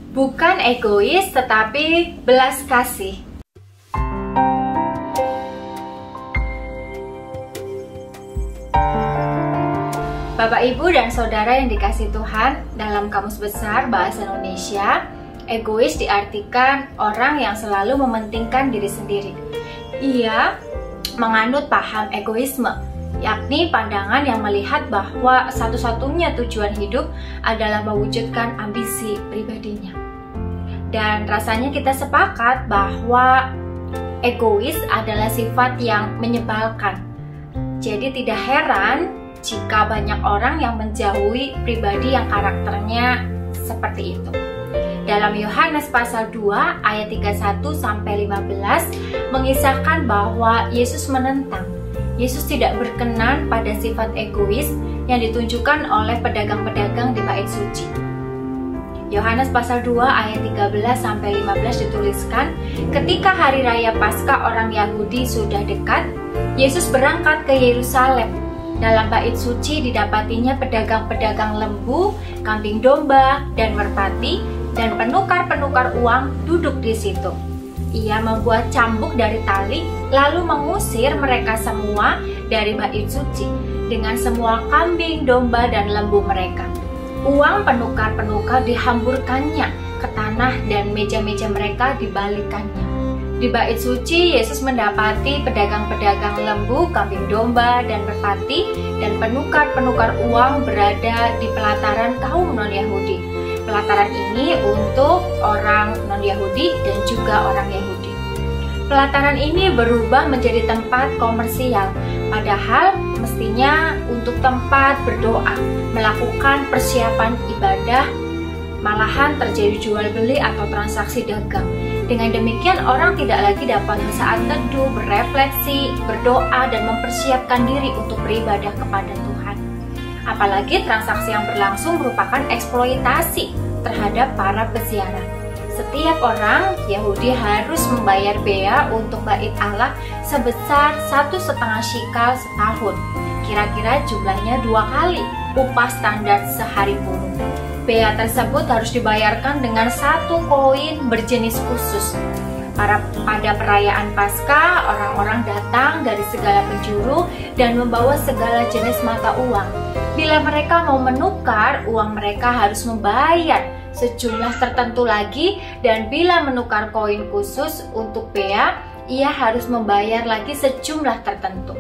Bukan egois, tetapi belas kasih. Bapak, Ibu, dan Saudara yang dikasihi Tuhan, dalam Kamus Besar Bahasa Indonesia, egois diartikan orang yang selalu mementingkan diri sendiri. Ia menganut paham egoisme, yakni pandangan yang melihat bahwa satu-satunya tujuan hidup adalah mewujudkan ambisi pribadinya. Dan rasanya kita sepakat bahwa egois adalah sifat yang menyebalkan. Jadi tidak heran jika banyak orang yang menjauhi pribadi yang karakternya seperti itu. Dalam Yohanes pasal 2 ayat 31-15 mengisahkan bahwa Yesus menentang. Yesus tidak berkenan pada sifat egois yang ditunjukkan oleh pedagang-pedagang di bait suci. Yohanes pasal 2 ayat 13-15 dituliskan, ketika hari raya Paskah orang Yahudi sudah dekat, Yesus berangkat ke Yerusalem. Dalam bait suci didapatinya pedagang-pedagang lembu, kambing domba, dan merpati, dan penukar-penukar uang duduk di situ. Ia membuat cambuk dari tali, lalu mengusir mereka semua dari bait suci dengan semua kambing, domba, dan lembu mereka. Uang penukar-penukar dihamburkannya ke tanah dan meja-meja mereka dibalikannya. Di bait suci, Yesus mendapati pedagang-pedagang lembu, kambing domba, dan merpati, dan penukar-penukar uang berada di pelataran kaum non-Yahudi. Pelataran ini untuk orang non-Yahudi dan juga orang Yahudi. Pelataran ini berubah menjadi tempat komersial, padahal mestinya untuk tempat berdoa, melakukan persiapan ibadah, malahan terjadi jual beli atau transaksi dagang. Dengan demikian orang tidak lagi dapat saat teduh, berefleksi, berdoa, dan mempersiapkan diri untuk beribadah kepada Tuhan. Apalagi transaksi yang berlangsung merupakan eksploitasi terhadap para peziarah. Setiap orang Yahudi harus membayar bea untuk bait Allah sebesar 1,5 shikal setahun. Kira-kira jumlahnya 2 kali upah standar sehari buruh. Bea tersebut harus dibayarkan dengan 1 koin berjenis khusus. Pada perayaan Paskah, orang-orang datang dari segala penjuru dan membawa segala jenis mata uang. Bila mereka mau menukar, uang mereka harus membayar sejumlah tertentu lagi, dan bila menukar koin khusus untuk bea, ia harus membayar lagi sejumlah tertentu.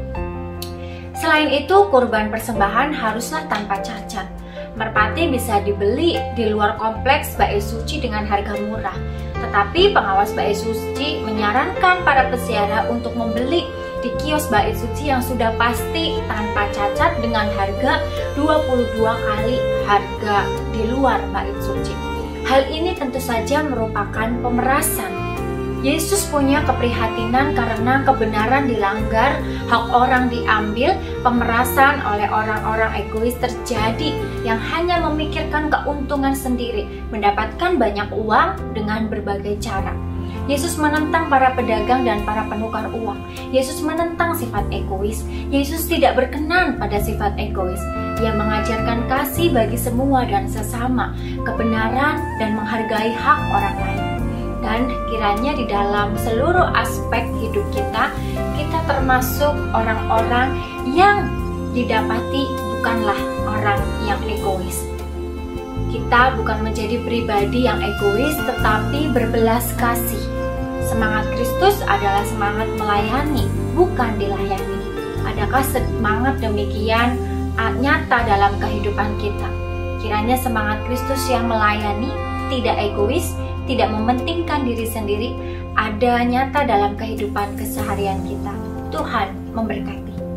Selain itu, kurban persembahan haruslah tanpa cacat. Merpati bisa dibeli di luar kompleks bait suci dengan harga murah. Tetapi pengawas bait suci menyarankan para peziarah untuk membeli di kios bait suci yang sudah pasti tanpa cacat dengan harga 22 kali harga di luar bait suci. Hal ini tentu saja merupakan pemerasan. Yesus punya keprihatinan karena kebenaran dilanggar, hak orang diambil, pemerasan oleh orang-orang egois terjadi yang hanya memikirkan keuntungan sendiri, mendapatkan banyak uang dengan berbagai cara. Yesus menentang para pedagang dan para penukar uang. Yesus menentang sifat egois. Yesus tidak berkenan pada sifat egois. Ia mengajarkan kasih bagi semua dan sesama, kebenaran dan menghargai hak orang lain. Dan kiranya di dalam seluruh aspek hidup kita, kita termasuk orang-orang yang didapati bukanlah orang yang egois. Kita bukan menjadi pribadi yang egois, tetapi berbelas kasih. Semangat Kristus adalah semangat melayani, bukan dilayani. Adakah semangat demikian nyata dalam kehidupan kita? Kiranya semangat Kristus yang melayani, tidak egois, tidak mementingkan diri sendiri, ada nyata dalam kehidupan keseharian kita. Tuhan memberkati.